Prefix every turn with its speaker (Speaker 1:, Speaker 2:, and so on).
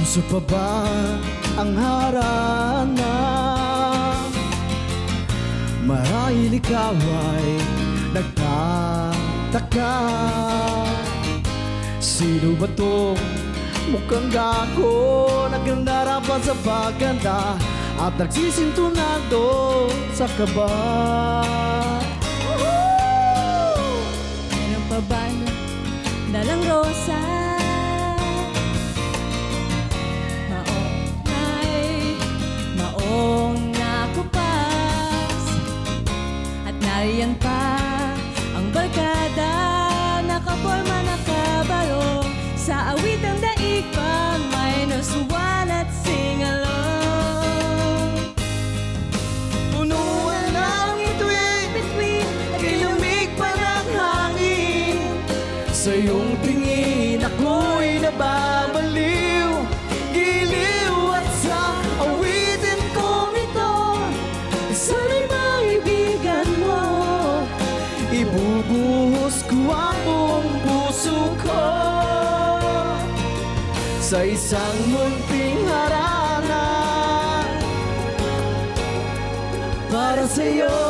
Speaker 1: Puso pa ba ang harana? Marahil ikaw ay nagtataka. Sino ba to? Mukhang gago, nagnarapan sa paganda at nagsisintunado sa kaba.
Speaker 2: Meron pa ba dalang rosa? Maong nakupas at nariyan pa ang barkada, nakaporma, nakabaro sa awitang daig pa, minus one at sing along.
Speaker 1: Punuan ng ituig,
Speaker 2: Between
Speaker 1: kilumig pa ng hangin. Sa iyong tingin ako'y nababaliw, giliw at sa awitin kong ito. Sana'y maibigan mo, ibubuhos ko ang buong puso ko sa isang munting harana para sa'yo.